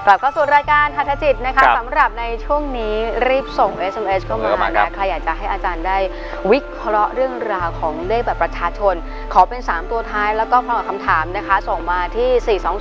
กลับเข้าสู่รายการหัตถจิตนะคะสำหรับในช่วงนี้รีบส่ง SMS เข้ามานะใครอยากจะให้อาจารย์ได้วิเคราะห์เรื่องราวของเลขบัตรประชาชนขอเป็น3ตัวท้ายแล้วก็พร้อมกับคำถามนะคะส่งมาที่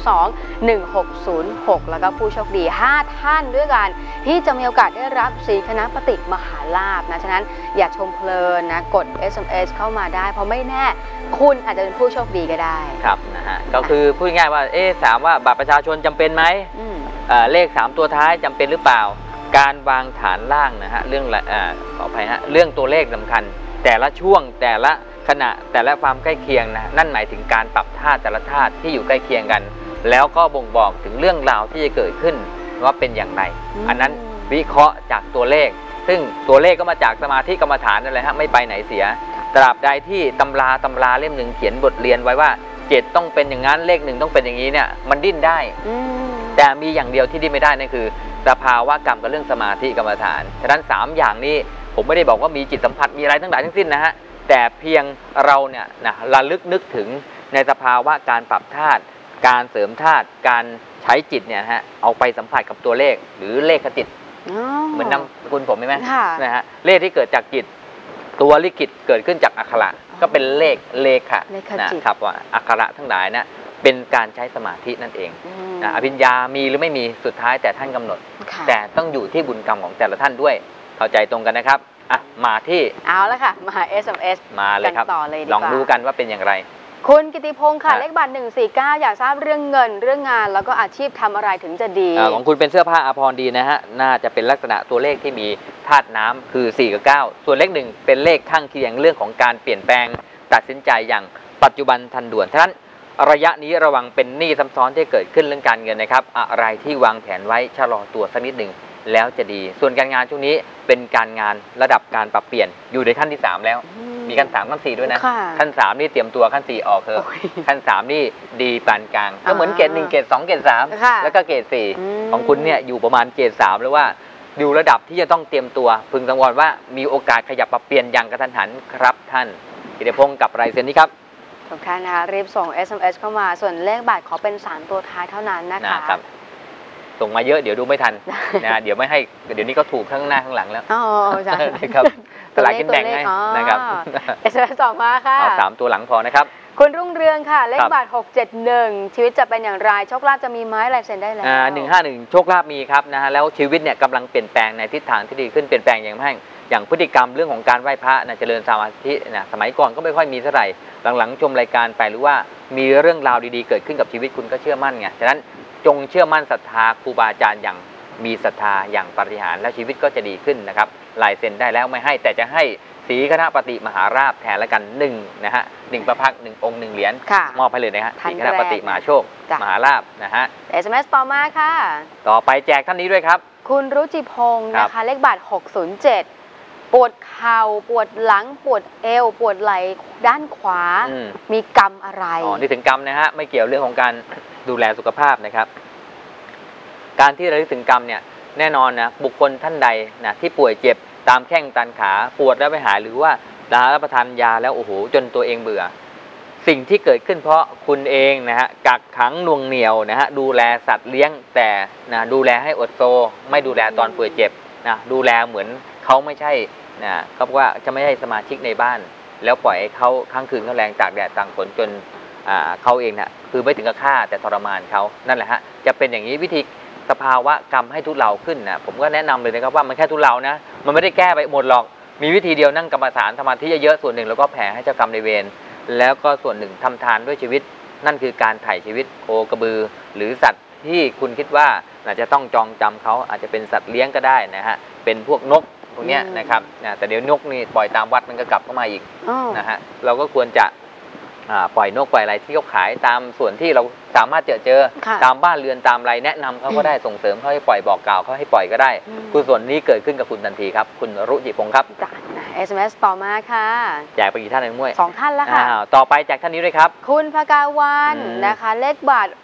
422-1606 แล้วก็ผู้โชคดี5ท่านด้วยกันที่จะมีโอกาสได้รับสีคณะปฏิมหาลาภนะฉะนั้นอย่าชมเพลินนะกด SMS เข้ามาได้เพราะไม่แน่คุณอาจจะเป็นผู้โชคดีก็ได้ครับนะฮะก็คือพูดง่ายว่าถามว่าบัตรประชาชนจำเป็นไหมเลข3ตัวท้ายจำเป็นหรือเปล่าการวางฐานล่างนะฮะเรื่องขออภัยฮะเรื่องตัวเลขสำคัญแต่ละช่วงแต่ละขณะแต่ละความใกล้เคียงนะนั่นหมายถึงการปรับธาตุแต่ละธาตุที่อยู่ใกล้เคียงกันแล้วก็บ่งบอกถึงเรื่องราวที่จะเกิดขึ้นว่าเป็นอย่างไรอันนั้นวิเคราะห์จากตัวเลขซึ่งตัวเลขก็มาจากสมาธิกรรมฐานนั่นแหละฮะไม่ไปไหนเสียตราบใดที่ตำราเล่มหนึ่งเขียนบทเรียนไว้ว่า7ต้องเป็นอย่างนั้นเลข1ต้องเป็นอย่างนี้เนี่ยมันดิ้นได้แต่มีอย่างเดียวที่ดิ้นไม่ได้นั่นคือสภาวะกรรมกับเรื่องสมาธิกรรมฐานฉะนั้น3อย่างนี้ผมไม่ได้บอกว่ามีจิตสัมผัสมีอะไรทั้งหลายทั้งสิ้นนะฮะแต่เพียงเราเนี่ยนะระลึกนึกถึงในสภาวะการปรับธาตุการเสริมธาตุการใช้จิตเนี่ยฮะเอาไปสัมผัสกับตัวเลขหรือเลขจิตเหมือนนามสกุลผมใช่ไหมนะฮะเลขที่เกิดจากจิตตัวลิขิตเกิดขึ้นจากอักขระก็เป็นเลขนะครับว่าอักขระทั้งหลายนะเป็นการใช้สมาธินั่นเองนะอภิญญามีหรือไม่มีสุดท้ายแต่ท่านกำหนดแต่ต้องอยู่ที่บุญกรรมของแต่ละท่านด้วยเข้าใจตรงกันนะครับมาที่เอาละค่ะมา SMS มาเลยครับลองดูกันว่าเป็นอย่างไรคุณกิติพงศ์ค่ะเลขบัตร149อยากทราบเรื่องเงินเรื่องงานแล้วก็อาชีพทำอะไรถึงจะดีของคุณเป็นเสื้อผ้าอาภรณ์ดีนะฮะน่าจะเป็นลักษณะตัวเลขที่มีธาตุน้ำคือ4กับ9ส่วนเลข1เป็นเลขข้างเคียงเรื่องของการเปลี่ยนแปลงตัดสินใจอย่างปัจจุบันทันด่วนฉะนั้นระยะนี้ระวังเป็นหนี้ซ้ำซ้อนที่เกิดขึ้นเรื่องการเงินนะครับอะไรที่วางแผนไว้ชะลอตัวสักนิดหนึ่งแล้วจะดีส่วนการงานช่วงนี้เป็นการงานระดับการปรับเปลี่ยนอยู่ในขั้นที่3แล้วมีขั้น3ขั้น4ด้วยนะขั้น3นี่เตรียมตัวขั้น4ออกเถอะขั้น3นี่ดีปานกลางก็เหมือนเกรด1เกรด2เกรด3แล้วก็เกรด4ของคุณเนี่ยอยู่ประมาณเกรด3หรือว่าอยู่ระดับที่จะต้องเตรียมตัวพึงสังวรว่ามีโอกาสขยับปรับเปลี่ยนอย่างกระทันหันครับท่านกิติพงศ์กับไรเซนนี้ครับทุกท่านนะคะรีบส่ง SMS เข้ามาส่วนเลขบัตรขอเป็น3ตัวท้ายเท่านั้นนะคะส่งมาเยอะเดี๋ยวดูไม่ทันนะเดี๋ยวไม่ให้เดี๋ยวนี้ก็ถูกข้างหน้าข้างหลังแล้วอ๋อใช่ครับตลาดกินแบ่งให้นะครับ SMS ต่อมาค่ะเอา3ตัวหลังพอนะครับคุณรุ่งเรืองค่ะเลขบัตร671ชีวิตจะเป็นอย่างไรโชคลาภจะมีไหมลายเซ็นได้แล้ว 151โชคลาภมีครับนะฮะแล้วชีวิตเนี่ยกำลังเปลี่ยนแปลงในทิศทางที่ดีขึ้นเปลี่ยนแปลงอย่างพฤติกรรมเรื่องของการไหว้พระนะเจริญสมาธินะสมัยก่อนก็ไม่ค่อยมีเท่าไหร่หลังๆชมรายการไปหรือว่ามีเรื่องราวดีๆเกิดขึ้นกับชีวิตคุณก็เชื่อมั่นไงฉะนั้นจงเชื่อมั่นศรัทธาครูบาอาจารย์อย่างมีศรัทธาอย่างปาฏิหาริย์แล้วชีวิตก็จะดีขึ้นนะครับลายเซ็นได้แล้วไม่ให้แต่จะให้สีคณะปฏิมหาราภแทนละกัน1นะฮะ1ประพัก1องค์1เหรียญมอบให้เลยนะฮะสีคณะปฏิมหาโชคมหาราภนะฮะ SMS ต่อมาค่ะต่อไปแจกท่านนี้ด้วยครับคุณรุจิพงศ์นะคะเลขบัตร607ปวดเข่าปวดหลังปวดเอวปวดไหล่ด้านขวามีกรรมอะไรนี่ถึงกรรมนะฮะไม่เกี่ยวเรื่องของการดูแลสุขภาพนะครับการที่ระลึกถึงกรรมเนี่ยแน่นอนนะบุคคลท่านใดนะที่ป่วยเจ็บตามแข้งตามขาปวดแล้วไม่หายหรือว่ารับประทานยาแล้วโอ้โหจนตัวเองเบื่อสิ่งที่เกิดขึ้นเพราะคุณเองนะฮะกักขังน่วงเหนี่ยวนะฮะดูแลสัตว์เลี้ยงแต่นะดูแลให้อดโซไม่ดูแลตอนป่วยเจ็บนะดูแลเหมือนเขาไม่ใช่นะเขาบอกว่าจะไม่ใช่สมาชิกในบ้านแล้วปล่อยให้เขาค้างคืนเขาแรงตากแดดตากฝนจนเขาเองนะคือไม่ถึงกับฆ่าแต่ทรมานเขานั่นแหละฮะจะเป็นอย่างนี้วิธีสภาวะกรรมให้ทุเลาขึ้นนะผมก็แนะนำเลยนะครับว่ามันแค่ทุเลานะมันไม่ได้แก้ไปหมดหรอกมีวิธีเดียวนั่งกรรมฐานสมาธิเยอะๆส่วนหนึ่งแล้วก็แผ่ให้เจ้ากรรมในเวรแล้วก็ส่วนหนึ่งทำทานด้วยชีวิตนั่นคือการถ่ายชีวิตโคกระบือหรือสัตว์ที่คุณคิดว่าอาจจะต้องจองจำเขาอาจจะเป็นสัตว์เลี้ยงก็ได้นะฮะเป็นพวกนกพวกนี้นะครับแต่เดี๋ยวนกนี่ปล่อยตามวัดมันก็กลับเข้ามาอีกนะฮะเราก็ควรจะปล่อยนกปล่อยอะไรที่เขาขายตามส่วนที่เราสามารถเจอตามบ้านเรือนตามอะไรแนะนำเขาก็ได้ส่งเสริมเขาให้ปล่อยบอกกล่าวเขาให้ปล่อยก็ได้คือส่วนนี้เกิดขึ้นกับคุณทันทีครับคุณรุจิพงศ์ครับ SMS ต่อมาค่ะแจกไปกี่ท่านในมวย 2ท่านแล้วค่ะต่อไปแจกท่านนี้ด้วยครับคุณภกาวันนะคะเลขบัตร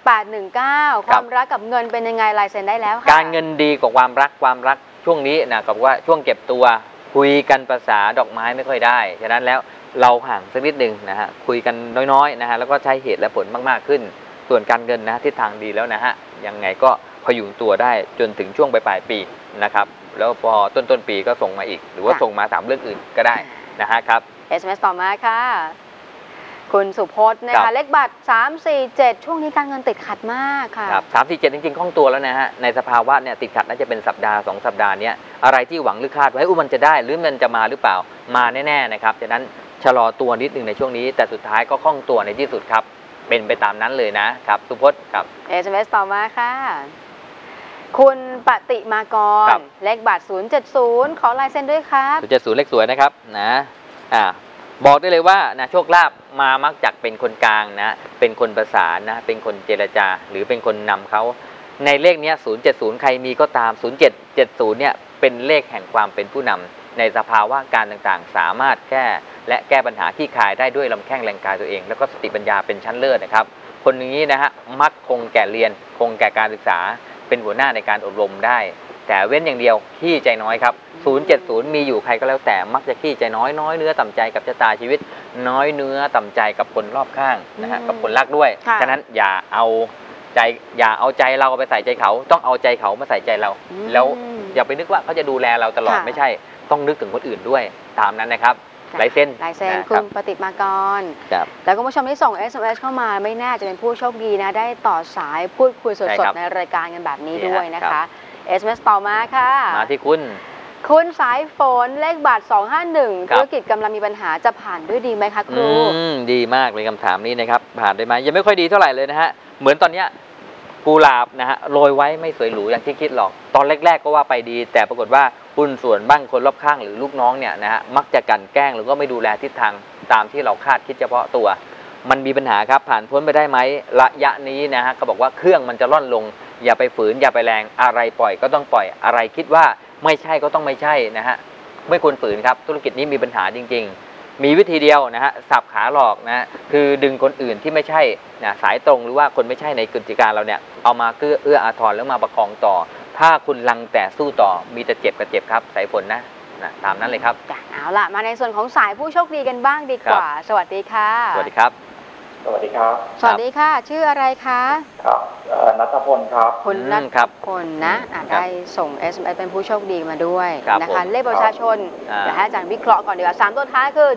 819ความรักกับเงินเป็นยังไงลายเซ็นได้แล้วค่ะการเงินดีกว่าความรักช่วงนี้นะกับว่าช่วงเก็บตัวคุยกันภาษาดอกไม้ไม่ค่อยได้ฉะนั้นแล้วเราห่างสักนิดหนึ่งนะฮะคุยกันน้อยๆนะฮะแล้วก็ใช้เหตุและผลมากๆขึ้นส่วนการเงินนะทิศทางดีแล้วนะฮะยังไงก็พยุงตัวได้จนถึงช่วงปลายปีนะครับแล้วพอต้นปีก็ส่งมาอีกหรือว่าส่งมา3เรื่องอื่นก็ได้นะฮะครับ SMS ต่อมาค่ะคุณสุพจน์นะคะเลขบัตร347ช่วงนี้การเงินติดขัดมากค่ะครับ347จริงๆคล่องตัวแล้วนะฮะในสภาวะเนี่ยติดขัดน่าจะเป็นสัปดาห์2สัปดาห์นี้อะไรที่หวังหรือคาดไว้มันจะได้หรือมันจะมาหรือเปล่ามาแน่ๆนะครับฉะนั้นชะลอตัวนิดนึงในช่วงนี้แต่สุดท้ายก็คล่องตัวในที่สุดครับเป็นไปตามนั้นเลยนะครับสุพจน์ครับ SMS ต่อมาค่ะคุณปฏิมากรเลขบัตร070ขอลายเซ็นด้วยครับ 070เลขสวยนะครับนะบอกได้เลยว่านะโชคลาภมามักจากเป็นคนกลางนะเป็นคนประสานนะเป็นคนเจรจาหรือเป็นคนนำเขาในเลขนี้070ใครมีก็ตาม0770เนี่ยเป็นเลขแห่งความเป็นผู้นำในสภาวะการต่างๆสามารถแก้ปัญหาที่คายได้ด้วยลำแข้งแรงกายตัวเองแล้วก็สติปัญญาเป็นชั้นเลิศนะครับคนนี้นะฮะมักคงแก่เรียนคงแก่การศึกษาเป็นหัวหน้าในการอบรมได้แต่เว้นอย่างเดียวขี้ใจน้อยครับ070มีอยู่ใครก็แล้วแต่มักจะขี้ใจน้อยเนื้อต่ำใจกับชะตาชีวิตน้อยเนื้อต่ำใจกับคนรอบข้างนะฮะกับคนรักด้วยฉะนั้นอย่าเอาใจเราไปใส่ใจเขาต้องเอาใจเขามาใส่ใจเราแล้วอย่าไปนึกว่าเขาจะดูแลเราตลอดไม่ใช่ต้องนึกถึงคนอื่นด้วยตามนั้นนะครับลายเส้นคุณปฏิมากรแล้วก็ผู้ชมที่ส่ง SMS เข้ามาไม่แน่จะเป็นผู้โชคดีนะได้ต่อสายพูดคุยสดๆในรายการกันแบบนี้ด้วยนะคะ SMS ต่อมาค่ะมาที่คุณสายฝนเลขบัตร251ธุรกิจกำลังมีปัญหาจะผ่านด้วยดีไหมคะครูดีมากเลยคำถามนี้นะครับผ่านได้ไหมยังไม่ค่อยดีเท่าไหร่เลยนะฮะเหมือนตอนนี้กุหลาบนะฮะโรยไว้ไม่สวยหรูอย่างที่คิดหรอกตอนแรกๆก็ว่าไปดีแต่ปรากฏว่าหุ้นส่วนบ้างคนรอบข้างหรือลูกน้องเนี่ยนะฮะมักจะกันแกล้งหรือก็ไม่ดูแลทิศทางตามที่เราคาดคิดเฉพาะตัวมันมีปัญหาครับผ่านพ้นไปได้ไหมระยะนี้นะฮะเขาบอกว่าเครื่องมันจะล่อนลงอย่าไปฝืนอย่าไปแรงอะไรปล่อยก็ต้องปล่อยอะไรคิดว่าไม่ใช่ก็ต้องไม่ใช่นะฮะไม่ควรฝืนครับธุรกิจนี้มีปัญหาจริงๆมีวิธีเดียวนะฮะสับขาหลอกนะฮะคือดึงคนอื่นที่ไม่ใช่นะสายตรงหรือว่าคนไม่ใช่ในกิจการเราเนี่ยเอามาเอื้ออาทรแล้วมาประคองต่อถ้าคุณลังแต่สู้ต่อมีแต่เจ็บกับเจ็บครับสายฝนนะตามนั้นเลยครับเอาล่ะมาในส่วนของสายผู้โชคดีกันบ้างดีกว่าสวัสดีค่ะสวัสดีครับสวัสดีครับสวัสดีค่ะชื่ออะไรคะครับณัฐพลครับคุณณัฐพลนะได้ส่ง SMS เป็นผู้โชคดีมาด้วยนะคะเลขประชาชนเดี๋ยวให้อาจารย์วิเคราะห์ก่อนดีกว่า3ตัวท้ายคือ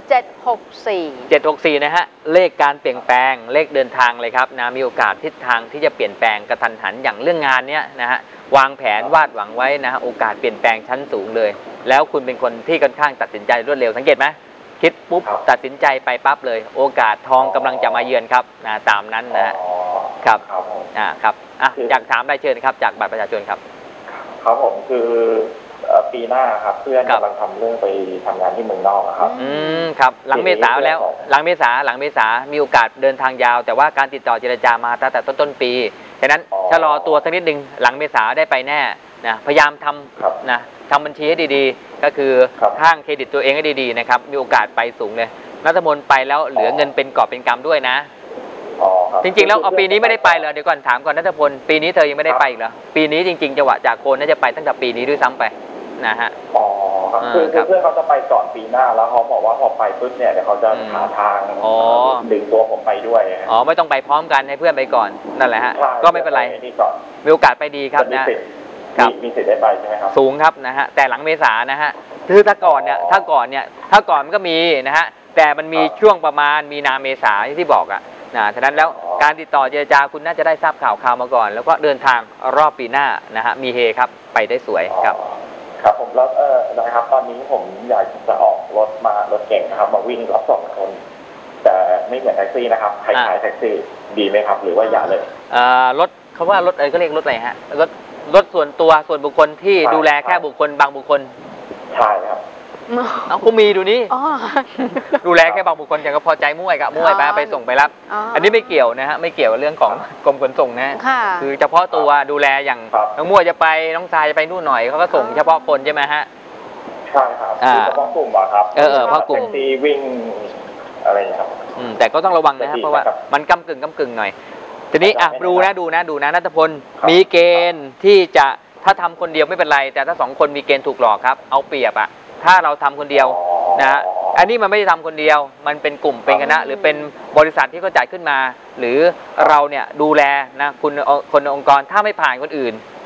764 นะฮะเลขการเปลี่ยนแปลงเลขเดินทางเลยครับนะมีโอกาสทิศทางที่จะเปลี่ยนแปลงกระทันหันอย่างเรื่องงานเนี้ยนะฮะวางแผนวาดหวังไว้นะฮะโอกาสเปลี่ยนแปลงชั้นสูงเลยแล้วคุณเป็นคนที่ค่อนข้างตัดสินใจรวดเร็วสังเกตไหมคิดปุ๊บตัดสินใจไปปั๊บเลยโอกาสทองกำลังจะมาเยือนครับตามนั้นนะครับครับอยากถามได้เชิญครับจากบัตรประชาชนครับครับผมคือปีหน้าครับเพื่อนกำลังทำเรื่องไปทำงานที่เมืองนอกครับครับหลังเมษาแล้วหลังเมษามีโอกาสเดินทางยาวแต่ว่าการติดต่อเจรจามาตั้งแต่ต้นปีฉะนั้นชะลอตัวสักนิดนึงหลังเมษาได้ไปแน่นะพยายามทำบัญชีให้ดีๆก็คือข้างเครดิตตัวเองให้ดีๆนะครับมีโอกาสไปสูงเลยณัฐพลไปแล้วเหลือเงินเป็นกอบเป็นกำด้วยนะจริงๆแล้วเอาปีนี้ไม่ได้ไปเลยเดี๋ยวก่อนถามก่อนณัฐพลปีนี้เธอยังไม่ได้ไปอีกเหรอปีนี้จริงๆจังหวะจากโคนน่าจะไปตั้งแต่ปีนี้ด้วยซ้ำไปนะฮะคือเพื่อนเขาจะไปก่อนปีหน้าแล้วเขาบอกว่าพอไปปุ๊บเนี่ยเดี๋ยวเขาจะหาทางดึงตัวผมไปด้วยไม่ต้องไปพร้อมกันให้เพื่อนไปก่อนนั่นแหละฮะก็ไม่เป็นไรมีโอกาสไปดีครับนะมีสิทธิ์ได้ไปใช่ไหมครับสูงครับนะฮะแต่หลังเมษานะฮะคือถ้าก่อนมันก็มีนะฮะแต่มันมีช่วงประมาณมีนาเมษาที่บอกฉะนั้นแล้วการติดต่อเจรจาคุณน่าจะได้ทราบข่าวมาก่อนแล้วก็เดินทางรอบปีหน้านะฮะมีเฮครับไปได้สวยครับครับผมแล้วนะครับตอนนี้ผมอยากจะออกรถเก่งนะครับมาวิ่งรับส่งคนแต่ไม่เหมือนแท็กซี่นะครับคล้ายๆแท็กซี่ดีไหมครับหรือว่าอย่าเลยรถเขาว่ารถก็เรียกรถอะไรฮะรถส่วนตัวส่วนบุคคลที่ดูแลแค่บุคคลบางบุคคลใช่ครับเอาคุณมีดูนี่ดูแลแค่บางบุคคลอย่างก็พอใจมั่วไปส่งไปรับอันนี้ไม่เกี่ยวนะฮะไม่เกี่ยวกับเรื่องของกรมขนส่งนะคือเฉพาะตัวดูแลอย่างน้องมั่วจะไปน้องทรายจะไปนู่นหน่อยเขาก็ส่งเฉพาะคนใช่ไหมฮะใช่ครับเฉพาะกลุ่มครับเพราะกลุ่มที่วิ่งอะไรครับแต่ก็ต้องระวังนะครับเพราะว่ามันกำกึ่งหน่อยทีนี้ดูนะณัฐพลมีเกณฑ์ที่จะถ้าทำคนเดียวไม่เป็นไรแต่ถ้า2คนมีเกณฑ์ถูกหลอกครับเอาเปรียบถ้าเราทำคนเดียวนะอันนี้มันไม่ได้ทำคนเดียวมันเป็นกลุ่มเป็นคณะหรือเป็นบริษัทที่เขาจ่ายขึ้นมาหรือเราเนี่ยดูแลนะคนในองค์กรถ้าไม่ผ่านคนอื่น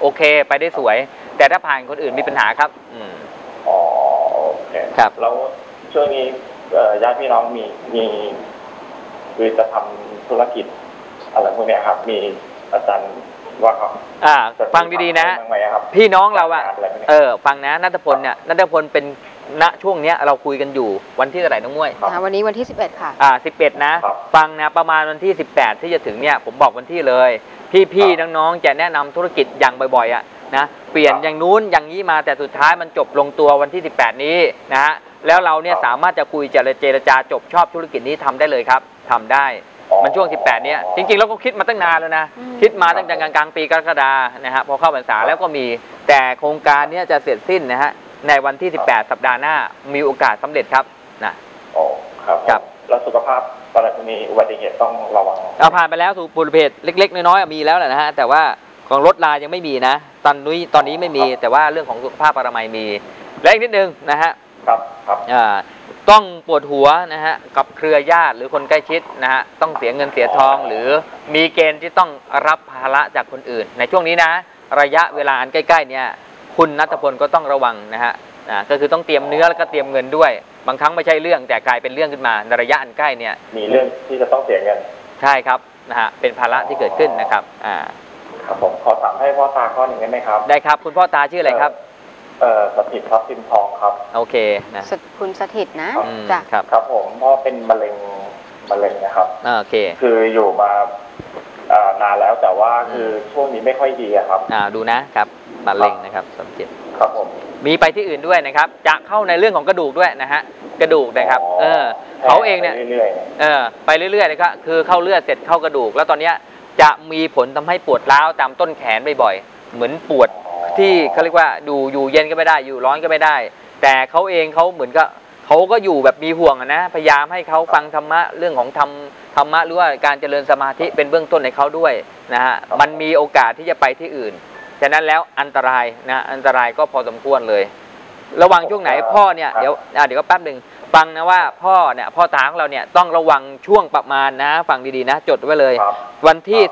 โอเคไปได้สวย แต่ถ้าผ่านคนอื่นมีปัญหาครับอ๋อโอเคครับแล้วช่วงนี้ญาติพี่น้องมีคือจะทำธุรกิจอะไรพวกนี้ครับมีอาจารย์ว่าครับฟังดีๆนะพี่น้องเราฟังนะณัฐพลเนี่ยณัฐพลเป็นณช่วงเนี้ยเราคุยกันอยู่วันที่เท่าไหร่น้องม้วยวันนี้วันที่11ค่ะ 11นะฟังนะประมาณวันที่18ที่จะถึงเนี่ยผมบอกวันที่เลยพี่น้องๆจะแนะนำธุรกิจอย่างบ่อยๆนะเปลี่ยนอย่างนู้นอย่างนี้มาแต่สุดท้ายมันจบลงตัววันที่18นี้นะฮะแล้วเราเนี่ยสามารถจะคุยเจรจาจบชอบธุรกิจนี้ทำได้เลยครับทำได้มันช่วง18เนี้ยจริงๆเราก็คิดมาตั้งนานแล้วนะคิดมาตั้งแต่กลางปีกรกฎานะฮะพอเข้าพรรษาแล้วก็มีแต่โครงการนี้จะเสร็จสิ้นนะฮะในวันที่18สัปดาห์หน้ามีโอกาสสำเร็จครับนะครับแล้วสุขภาพตอนนี้อุบัติเหตุต้องระวังผ่านไปแล้วสู่ปุถุเพศเล็กๆน้อยๆมีแล้วแหละนะฮะแต่ว่าของรถลายังไม่มีนะตอนนี้ไม่มีแต่ว่าเรื่องของสุขภาพอนามัยมีและอีกนิดนึงนะฮะครับต้องปวดหัวนะฮะกับเครือญาติหรือคนใกล้ชิดนะฮะต้องเสียเงินเสียทองหรือมีเกณฑ์ที่ต้องรับภาระจากคนอื่นในช่วงนี้นะระยะเวลาอันใกล้ๆเนี่ยคุณณัฐพลก็ต้องระวังนะฮะก็คือต้องเตรียมเนื้อแล้วก็เตรียมเงินด้วยบางครั้งไม่ใช่เรื่องแต่กลายเป็นเรื่องขึ้นมาในระยะอันใกล้เนี่ยมีเรื่องที่จะต้องเสียเงินใช่ครับนะฮะเป็นภาระที่เกิดขึ้นนะครับครับผมขอถามให้พ่อตาข้อหนึ่งได้ไหมครับได้ครับคุณพ่อตาชื่ออะไรครับสถิตครับพิมพ์ทองครับโอเคนะคุณสถิตนะจ้ะครับผมพ่อเป็นมะเร็งนะครับโอเคคืออยู่มานานแล้วแต่ว่าคือช่วงนี้ไม่ค่อยดีครับดูนะครับมะเร็งนะครับสถิตครับผมมีไปที่อื่นด้วยนะครับจะเข้าในเรื่องของกระดูกด้วยนะฮะกระดูกนะครับเขาเองเนี่ยไปเรื่อยๆนะครับคือเข้าเลือดเสร็จเข้ากระดูกแล้วตอนเนี้ยจะมีผลทำให้ปวดร้าวตามต้นแขนบ่อยๆเหมือนปวดที่เขาเรียกว่าอยู่เย็นก็ไม่ได้อยู่ร้อนก็ไม่ได้แต่เขาเองเขาเหมือนกับเขาก็อยู่แบบมีห่วงนะพยายามให้เขาฟังธรรมะเรื่องของธรรมะหรือว่าการเจริญสมาธิเป็นเบื้องต้นในเขาด้วยนะฮะมันมีโอกาสที่จะไปที่อื่นฉะนั้นแล้วอันตรายนะอันตรายก็พอสมควรเลยระวังช่วงไหนพ่อเนี่ยเดี๋ยวก็แป๊บหนึ่งฟังนะว่าพ่อตาของเราเนี่ยต้องระวังช่วงประมาณนะฟังดีๆนะจดไว้เลยวันที่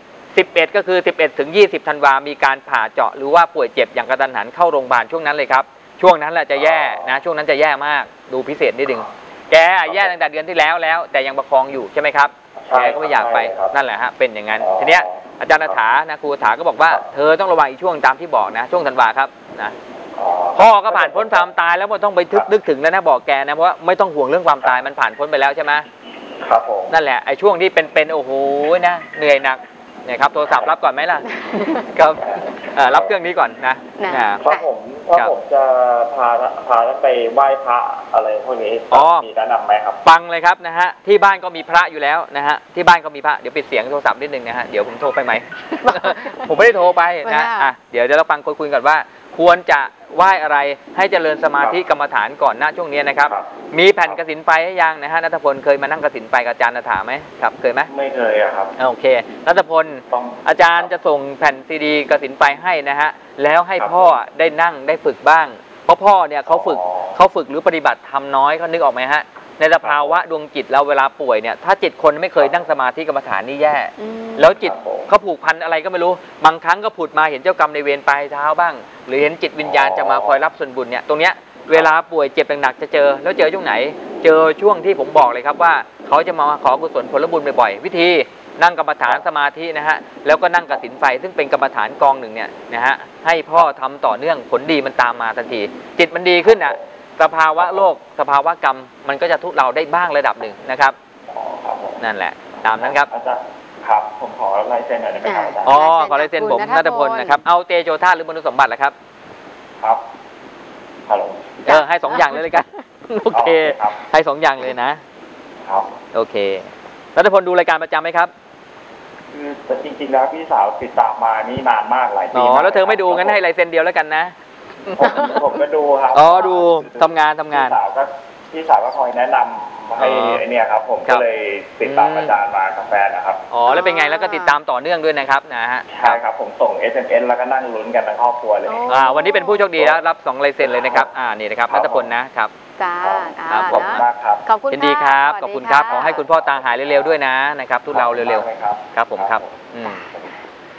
11ก็คือ11ถึง20ธันวามีการผ่าเจาะหรือว่าป่วยเจ็บอย่างกระทันหันเข้าโรงพยาบาลช่วงนั้นเลยครับช่วงนั้นแหละจะแย่นะช่วงนั้นจะแย่มากดูพิเศษนิดนึงแกแย่ตั้งแต่เดือนที่แล้วแต่ยังประคองอยู่ใช่ไหมครับแกก็ไม่อยากไปนั่นแหละฮะเป็นอย่างนั้นทีเนี้ยอาจารย์ถานะครูถาก็บอกว่าเธอต้องระวังอีกช่วงตามที่บอกนะช่วงธันวาครับนะพ่อก็ผ่านพ้นความตายแล้วไม่ต้องไปนึกถึงแล้วนะบอกแกนะเพราะว่าไม่ต้องห่วงเรื่องความตายมันผ่านพ้นไปแล้วใช่ไหมครับผมนั่นแหละไอ้ช่วงที่เป็นโอ้โหนะเหนื่อยหนักเนี่ยครับโทรศัพท์รับก่อนไหมล่ะครับรับเครื่องนี้ก่อนนะครับผมจะพาไปไหว้พระอะไรพวกนี้มีแนะนำไหมครับฟังเลยครับนะฮะที่บ้านก็มีพระอยู่แล้วนะฮะที่บ้านก็มีพระเดี๋ยวปิดเสียงโทรศัพท์นิดนึงนะฮะเดี๋ยวผมโทรไปไหม ผมไม่ได้โทรไปนะเดี๋ยวเราฟังคุยกันว่าควรจะไหว้อะไรให้เจริญสมาธิกรรมฐานก่อนหน้าช่วงนี้นะครับมีแผ่นกสิณไฟให้ยังนะฮะณัฐพลเคยมานั่งกสิณไฟกับอาจารย์ถาไหมครับเคยไหมไม่เคยครับโอเคณัฐพลอาจารย์จะส่งแผ่นซีดีกสิณไฟให้นะฮะแล้วให้พ่อได้นั่งได้ฝึกบ้างเพราะพ่อเนี่ยเขาฝึกหรือปฏิบัติทำน้อยเขานึกออกไหมฮะในสภาวะดวงจิตเราเวลาป่วยเนี่ยถ้าจิตคนไม่เคยนั่งสมาธิกรรมฐานนี่แย่แล้วจิตเขาผูกพันอะไรก็ไม่รู้บางครั้งก็ผุดมาเห็นเจ้ากรรมในเวรปลายเท้าบ้างหรือเห็นจิตวิญญาณจะมาคอยรับส่วนบุญเนี่ยตรงเนี้ยเวลาป่วยเจ็บหนักๆจะเจอแล้วเจอช่วงไหนเจอช่วงที่ผมบอกเลยครับว่าเขาจะมาขอกุศลผลบุญบ่อยๆวิธีนั่งกรรมฐานสมาธินะฮะแล้วก็นั่งกสิณไฟซึ่งเป็นกรรมฐานกองหนึ่งเนี่ยนะฮะให้พ่อทำต่อเนื่องผลดีมันตามมาทันทีจิตมันดีขึ้นอ่ะสภาวะโลกสภาวะกรรมมันก็จะทุเลาได้บ้างระดับหนึ่งนะครับนั่นแหละตามนั้นครับอาจารย์ครับผมขอลายเซ็นหน่อยได้ไหมครับอาจารย์ขอลายเซ็นผมณัฐพลนะครับเอาเตโชธาหรือมนุษย์สมบัติแหละครับครับฮัลโหลให้2อย่างเลยกันโอเคให้2อย่างเลยนะครับโอเคณัฐพลดูรายการประจำไหมครับคือแต่จริงๆแล้วพี่สาวติดตามมานี่นานมากหลายปีแล้วเธอไม่ดูงั้นให้ลายเซ็นเดียวแล้วกันนะผมก็ดูครับดูทำงานพี่สาวก็คอยแนะนำให้เนี่ยครับผมก็เลยติดตามอาจารย์มากับแฟนนะครับแล้วเป็นไงแล้วก็ติดตามต่อเนื่องด้วยนะครับนะฮะใช่ครับผมส่ง SMS แล้วก็นั่งลุ้นกันทั้งครอบครัวเลยวันนี้เป็นผู้โชคดีแล้วรับ2ลายเซ็นเลยนะครับนี่นะครับณัฐพลนะครับจ้าขอบคุณมากครับขอบคุณดีครับขอบคุณครับขอให้คุณพ่อตาหายเร็วๆด้วยนะครับทุกเราเร็วๆครับผมครับ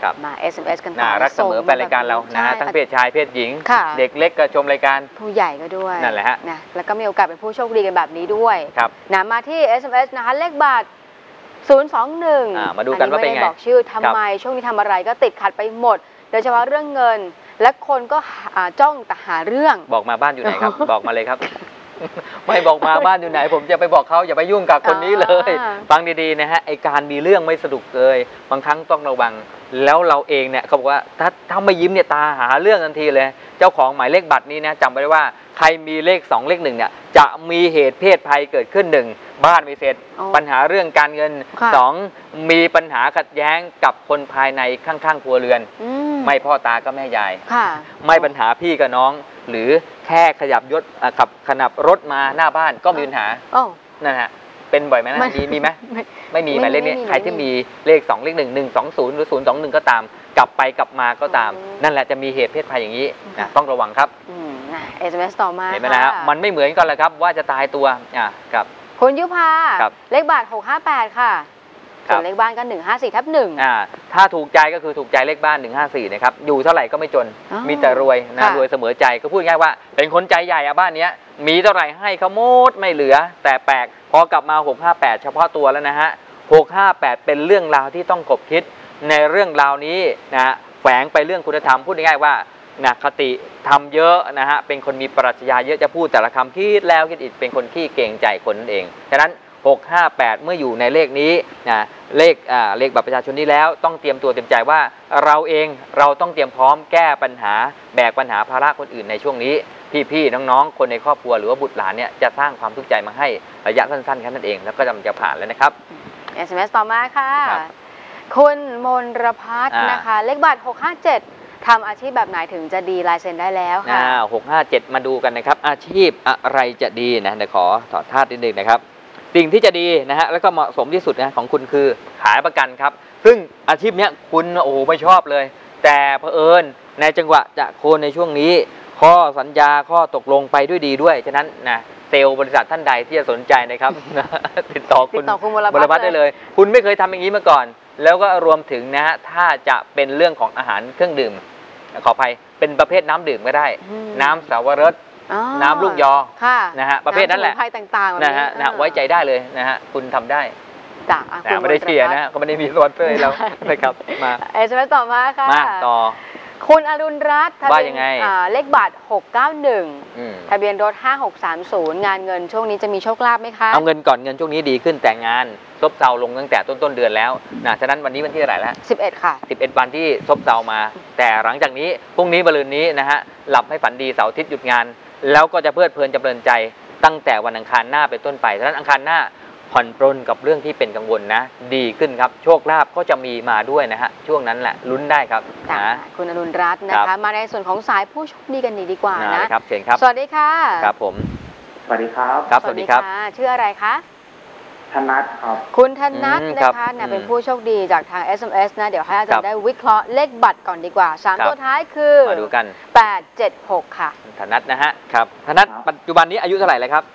มา SMS กันต่อรักเสมอแฟนรายการเรานะฮะทั้งเพศชายเพศหญิงเด็กเล็กก็ชมรายการผู้ใหญ่ก็ด้วยนั่นแหละฮะนะแล้วก็มีโอกาสเป็นผู้โชคดีกันแบบนี้ด้วยนะมาที่ SMS นะคะเลขบัตร021 มาดูกันว่าเป็นไงบอกชื่อทำไมช่วงนี้ทำอะไรก็ติดขัดไปหมดโดยเฉพาะเรื่องเงินและคนก็จ้องแต่หาเรื่องบอกมาบ้านอยู่ไหนครับ บอกมาเลยครับ ไม่บอกมาบ้านอยู่ไหนผมจะไปบอกเขาอย่าไปยุ่งกับคนนี้เลยฟังดีๆนะฮะไอการมีเรื่องไม่สนุกเลยบางครั้งต้องระวังแล้วเราเองเนี่ยเขาบอกว่าถ้าไม่ยิ้มเนี่ยตาหาเรื่องทันทีเลยเจ้าของหมายเลขบัตรนี้นะจำไว้ว่าใครมีเลข2เลข1เนี่ยจะมีเหตุเพศภัยเกิดขึ้น1บ้านไม่เสร็จปัญหาเรื่องการเงิน2มีปัญหาขัดแย้งกับคนภายในข้างๆครัวเรือนไม่พ่อตาก็แม่ยายไม่ปัญหาพี่กับน้องหรือแค่ขยับยศขับขนับรถมาหน้าบ้านก็มีปัญหานั่นฮะเป็นบ่อยไหมนะมีไหมไม่มีหมายเลขนี้ใครที่มีเลข2เลข1 120หรือ021ก็ตามกลับไปกลับมาก็ตามนั่นแหละจะมีเหตุเพศภัยอย่างนี้นะต้องระวังครับ SMS ต่อมาเห็นไหมนะมันไม่เหมือนกันเลยครับว่าจะตายตัวกับคุณยุพาเลขบัตร658ค่ะส่วนเลขบ้านก็154/1 ถ้าถูกใจก็คือถูกใจเลขบ้าน154นะครับอยู่เท่าไหร่ก็ไม่จนมีแต่รวยนะรวยเสมอใจก็พูดง่ายว่าเป็นคนใจใหญ่บ้านนี้มีเท่าไหร่ให้เขาหมดไม่เหลือแต่แปลกพอกลับมา658เฉพาะตัวแล้วนะฮะ658เป็นเรื่องราวที่ต้องคบคิดในเรื่องราวนี้นะแฝงไปเรื่องคุณธรรมพูดง่ายๆว่าคติทำเยอะนะฮะเป็นคนมีปรัชญาเยอะจะพูดแต่ละคำคิดแล้วคิดอีกเป็นคนขี้เกรงใจคนนั่นเองฉะนั้น658เมื่ออยู่ในเลขนี้นะเลขบัตรประชาชนนี้แล้วต้องเตรียมตัวเตรียมใจว่าเราต้องเตรียมพร้อมแก้ปัญหาแบกปัญหาภาระคนอื่นในช่วงนี้พี่ๆน้องๆคนในครอบครัวหรือว่าบุตรหลานเนี่ยจะสร้างความทุกข์ใจมาให้ระยะสั้นๆแค่นั้นเองแล้วก็จะผ่านแล้วนะครับ SMS ต่อมาค่ะคุณมนรพัฒน์นะคะเลขบัตร657ทำอาชีพแบบไหนถึงจะดีลายเซ็นได้แล้วค่ะ 657มาดูกันนะครับอาชีพอะไรจะดีนะเดี๋ยวขอถอดธาตุนิดนึงนะครับสิ่งที่จะดีนะฮะแล้วก็เหมาะสมที่สุดนะของคุณคือขายประกันครับซึ่งอาชีพนี้คุณโอ้โหไม่ชอบเลยแต่เผอิญในจังหวะจะโคนในช่วงนี้ข้อสัญญาข้อตกลงไปด้วยดีด้วยฉะนั้นนะเซลล์บริษัทท่านใดที่จะสนใจนะครับติดต่อคุณวรพัฒน์ได้เลยคุณไม่เคยทำอย่างนี้มาก่อนแล้วก็รวมถึงนะฮะถ้าจะเป็นเรื่องของอาหารเครื่องดื่มขออภัยเป็นประเภทน้ำดื่มก็ได้น้ำสาวรสน้ำลูกยอนะฮะประเภทนั้นแหละนะฮะไว้ใจได้เลยนะฮะคุณทำได้ไม่ได้เชียร์นะก็ไม่ได้มีสปอนเซอร์ให้เรานะครับมาจะไปต่อมาค่ะมาต่อคุณอรุณรัตน์ทะเบียนเลขบัตร691ทะเบียนรถ5630งานเงินช่วงนี้จะมีโชคลาภไหมคะเอาเงินก่อนเงินช่วงนี้ดีขึ้นแต่งานซบเซาลงตั้งแต่ต้นเดือนแล้วนะฉะนั้นวันนี้วันที่เท่าไหร่แล้ว 11ค่ะ 11วันที่ซบเซามาแต่หลังจากนี้พรุ่งนี้มะรืนนี้นะฮะหลับให้ฝันดีเสาร์อาทิตย์หยุดงานแล้วก็จะเพลิดเพลินจำเริญใจตั้งแต่วันอังคารหน้าเป็นต้นไปฉะนั้นอังคารหน้าผ่อนปรนกับเรื่องที่เป็นกังวลนะดีขึ้นครับโชคลาภก็จะมีมาด้วยนะฮะช่วงนั้นแหละลุ้นได้ครับนะคุณอรุณรัตน์นะคะมาในส่วนของสายผู้โชคดีกันดีกว่านะครับเชิญครับสวัสดีค่ะครับผมสวัสดีครับครับสวัสดีครับชื่ออะไรคะธนัทครับคุณธนัทนะคะเป็นผู้โชคดีจากทาง SMS นะเดี๋ยวให้อาจารย์ได้วิเคราะห์เลขบัตรก่อนดีกว่า3ตัวท้ายคือมาดูกัน 876ค่ะธนัทนะฮะครับธนัทปัจจุบันนี้อายุเท่าไหร่แล้วครับ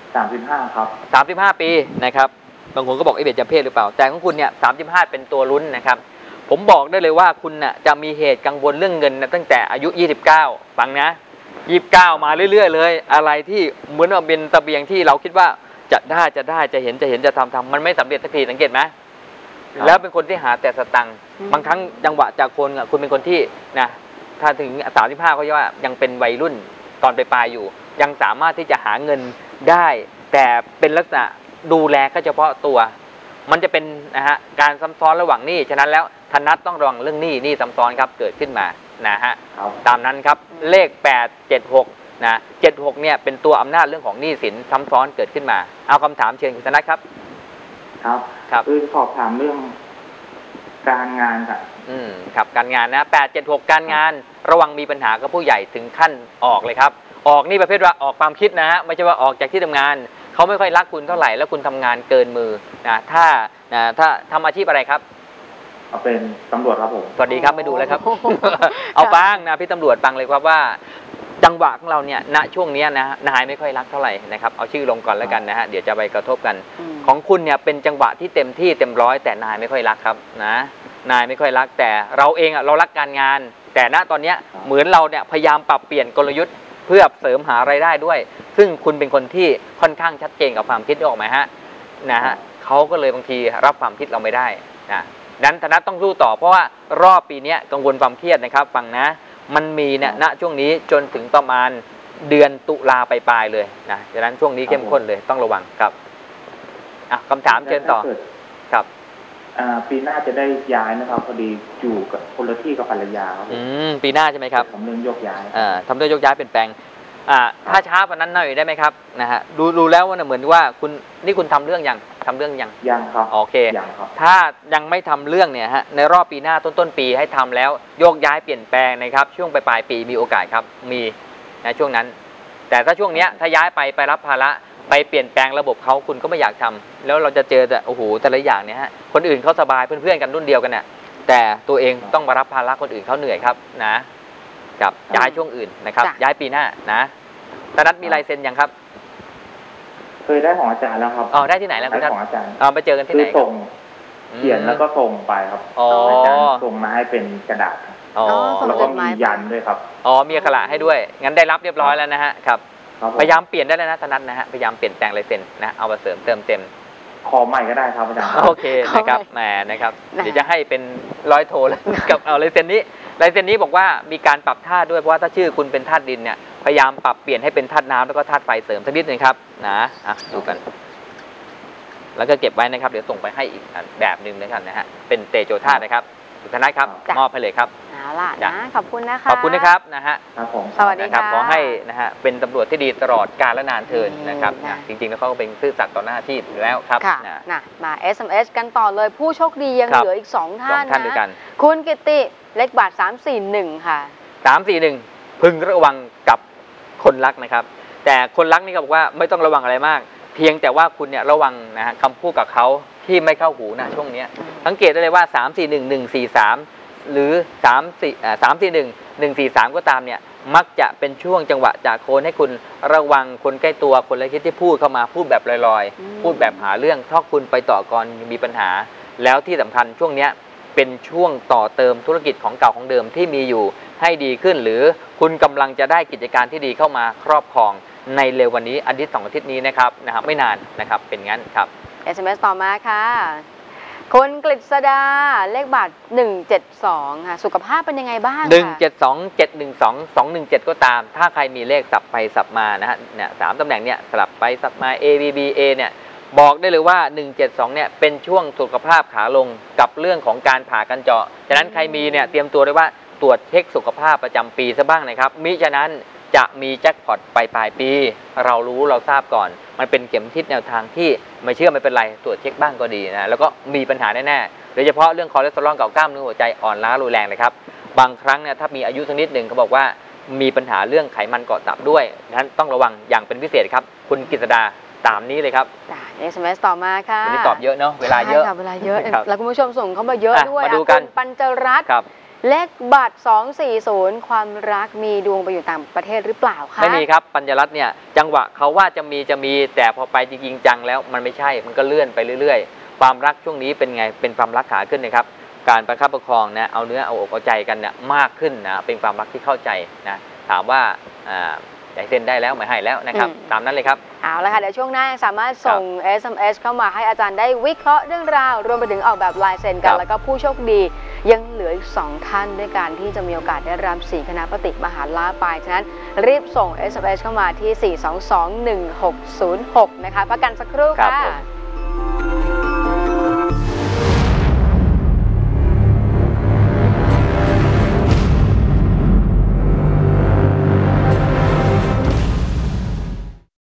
35ครับ 35ปีนะครับบางคนก็บอกเบญจเพศหรือเปล่าแต่ของคุณเนี่ย35เป็นตัวลุ้นนะครับผมบอกได้เลยว่าคุณน่ะจะมีเหตุกังวลเรื่องเงินนะตั้งแต่อายุ29ฟังนะ29มาเรื่อยๆเลยอะไรที่เหมือนว่าเป็นเสบียงที่เราคิดว่าจะเห็นจะทำมันไม่สำเร็จสักทีสังเกตไหมแล้วเป็นคนที่หาแต่สตังค์บางครั้งจังหวะจากคนคุณเป็นคนที่นะถ้าถึง35ก็ว่ายังเป็นวัยรุ่นตอนปลายอยู่ยังสามารถที่จะหาเงินได้แต่เป็นลักษณะดูแลแค่เฉพาะตัวมันจะเป็นนะฮะการซ้ำซ้อนระหว่างหนี้ฉะนั้นแล้วธนัทต้องระวังเรื่องหนี้ซ้ำซ้อนครับเกิดขึ้นมานะฮะตามนั้นครับเลข876นะ76เนี่ยเป็นตัวอำนาจเรื่องของหนี้สินซ้ำซ้อนเกิดขึ้นมาเอาคำถามเชิญคุณธนัทครับครับคือสอบถามเรื่องการงานครับการงานนะ876การงานระวังมีปัญหากับผู้ใหญ่ถึงขั้นออกเลยครับออกนี่ประเภทว่าออกความคิดนะฮะไม่ใช่ว่าออกจากที่ทำงานเขาไม่ค่อยรักคุณเท่าไหร่แล้วคุณทำงานเกินมือนะถ้าทำอาชีพอะไรครับเป็นตำรวจครับผมสวัสดีครับไม่ดูแล้วครับเอาฟังนะพี่ตำรวจฟังเลยครับว่าจังหวะของเราเนี่ยณช่วงนี้นะนายไม่ค่อยรักเท่าไหร่นะครับเอาชื่อลงก่อนแล้วกันนะฮะเดี๋ยวจะไปกระทบกันของคุณเนี่ยเป็นจังหวะที่เต็มที่เต็มร้อยแต่นายไม่ค่อยรักครับนะนายไม่ค่อยรักแต่เราเองเรารักการงาน แต่ณตอนนี้เหมือนเราเนี่ยพยายามปรับเปลี่ยนกลยุทธ์เพื่อเสริมหารายได้ด้วยซึ่งคุณเป็นคนที่ค่อนข้างชัดเจนกับความคิดออกไหมฮะนะฮะเขาก็เลยบางทีรับความคิดเราไม่ได้นะนั้นธนัทต้องสู้ต่อเพราะว่ารอบปีนี้กังวลความเครียดนะครับฟังนะมันมีเนี่ยณช่วงนี้จนถึงประมาณเดือนตุลาปลายๆเลยนะดังนั้นช่วงนี้เข้มข้นเลยต้องระวังครับคำถามเชิญต่อครับปีหน้าจะได้ย้ายนะครับพอดีอยู่กับคนละที่กับภรรยาครับปีหน้าใช่ไหมครับทำเรื่องยกย้ายทำเรื่องยกย้ายเปลี่ยนแปลงถ้าช้ากว่านั้นหน่อยได้ไหมครับนะฮะดูแล้วว่าเหมือนว่าคุณทำเรื่องยังยังครับโอเคถ้ายังไม่ทำเรื่องเนี่ยฮะในรอบปีหน้าต้นปีให้ทำแล้วโยกย้ายเปลี่ยนแปลงนะครับช่วงปลายปีมีโอกาสครับมีนะช่วงนั้นแต่ถ้าช่วงเนี้ยถ้าย้ายไปรับภาระไปเปลี่ยนแปลงระบบเขาคุณก็ไม่อยากทำแล้วเราจะเจอแต่โอ้โหแต่ละอย่างเนี่ยฮะคนอื่นเขาสบายเพื่อนๆกันรุ่นเดียวกันเนี่ยแต่ตัวเองต้องมารับภาระคนอื่นเขาเหนื่อยครับนะกับย้ายช่วงอื่นนะครับย้ายปีหน้านะธนัทมีลายเซ็นยังครับเคยได้ของอาจารย์แล้วครับได้ที่ไหนแล้วคุณได้ของอาจารย์ไปเจอกันที่ไหนส่งเขียนแล้วก็ส่งไปครับอาจารย์ส่งมาให้เป็นกระดาษแล้วก็มียันด้วยครับมีอักขระให้ด้วยงั้นได้รับเรียบร้อยแล้วนะฮะครับพยายามเปลี่ยนได้แล้วนะธนัทนะฮะพยายามเปลี่ยนแปลงลายเซ็นนะเอามาเสริมเติมเต็มขอใหม่ก็ได้ครับอาจารย์โอเคนะครับแหมนะครับเดี๋ยวจะให้เป็น100 โทแล้วกับเอาลายเซ็นนี้บอกว่ามีการปรับธาตุด้วยเพราะว่าถ้าชื่อคุณเป็นธาตุดินเนี่ยพยายามปรับเปลี่ยนให้เป็นธาตุน้ำแล้วก็ธาตุไฟเสริมสักนิดนึงครับนะดูกันแล้วก็เก็บไว้นะครับเดี๋ยวส่งไปให้อีกแบบหนึ่งนะครับนะฮะเป็นเตโชธาตุนะครับธนัทครับมอบให้เลยครับเอาล่ะนะขอบคุณนะคะขอบคุณนะครับนะฮะสวัสดีค่ะขอให้นะฮะเป็นตำรวจที่ดีตลอดกาลและนานเทินนะครับจริงๆแล้วเขาก็เป็นซื่อสัตย์ต่อหน้าที่อยู่แล้วครับนะมา SMS กันต่อเลยผู้โชคดียังเหลืออีก2 ท่านด้วยกันคุณกิตติเลขบัตร341ค่ะ 341พึงระวังกับคนรักนะครับแต่คนรักนี่ก็บอกว่าไม่ต้องระวังอะไรมากเพียงแต่ว่าคุณเนี่ยระวังนะฮะคำพูดกับเขาที่ไม่เข้าหูนะช่วงนี้สังเกตได้เลยว่า341-143หรือ341-143ก็ตามเนี่ยมักจะเป็นช่วงจังหวะจากโคนให้คุณระวังคนใกล้ตัวคนเล็กที่พูดเข้ามาพูดแบบลอยๆพูดแบบหาเรื่องถ้าคุณไปต่อกรมีปัญหาแล้วที่สำคัญช่วงนี้เป็นช่วงต่อเติมธุรกิจของเก่าของเดิมที่มีอยู่ให้ดีขึ้นหรือคุณกำลังจะได้กิจการที่ดีเข้ามาครอบครองในเร็ววันนี้อาทิตย์2 อาทิตย์นี้นะครับไม่นานนะครับเป็นงั้นครับ SMS ต่อมาค่ะคุณกฤษดาเลขบัตร172ค่ะสุขภาพเป็นยังไงบ้าง 172-712-217ก็ตามถ้าใครมีเลขสับไปสับมานะฮะเนี่ย3 ตำแหน่งเนี่ยสลับไปสับมา A B B A เนี่ยบอกได้เลยว่า172เนี่ยเป็นช่วงสุขภาพขาลงกับเรื่องของการผ่ากันเจาะฉะนั้นใครมีเนี่ยเตรียมตัวด้วยว่าตรวจเช็คสุขภาพประจำปีซะบ้างนะครับมิฉะนั้นจะมีแจ็คพอตปลายปีเรารู้เราทราบก่อนมันเป็นเข็มทิศแนวทางที่ไม่เชื่อไม่เป็นไรตรวจเช็คบ้างก็ดีนะแล้วก็มีปัญหาแน่ๆโดยเฉพาะเรื่องคอเลสเตอรอลเก่ากล้ามเนื้อหัวใจอ่อนล้ารุนแรงเลยครับบางครั้งเนี่ยถ้ามีอายุสักนิดหนึ่งเขาบอกว่ามีปัญหาเรื่องไขมันเกาะตับด้วยฉะนั้นต้องระวังอย่างเป็นพิเศษครับคุณกฤษดาตามนี้เลยครับ SMS ต่อมาค่ะวันนี้ตอบเยอะเนาะเวลาเยอะแล้วคุณผู้ชมส่งเข้ามาเยอะด้วยมาดูกันปัญจรัตน์เลขบัตร240ความรักมีดวงไปอยู่ต่างประเทศหรือเปล่าคะไม่มีครับปัญจรัตน์เนี่ยจังหวะเขาว่าจะมีแต่พอไปจริงจังแล้วมันไม่ใช่มันก็เลื่อนไปเรื่อยๆความรักช่วงนี้เป็นไงเป็นความรักขาขึ้นนะครับการประคับประคองนะเอาเนื้อเอาอกเอาใจกันเนี่ยมากขึ้นนะเป็นความรักที่เข้าใจนะถามว่าอยากเซ็นได้แล้วไม่ให้แล้วนะครับตามนั้นเลยครับเอาละค่ะเดี๋ยวช่วงหน้าสามารถส่ง SMS เข้ามาให้อาจารย์ได้วิเคราะห์เรื่องราวรวมไปถึงออกแบบลายเซ็นกันแล้วก็ผู้โชคดียังเหลืออีก2 ท่านด้วยการที่จะมีโอกาสได้รับ4 คณะปฏิมหาลาภไปฉะนั้นรีบส่ง SMS เข้ามาที่4221606นะคะพักกันสักครู่ค่ะ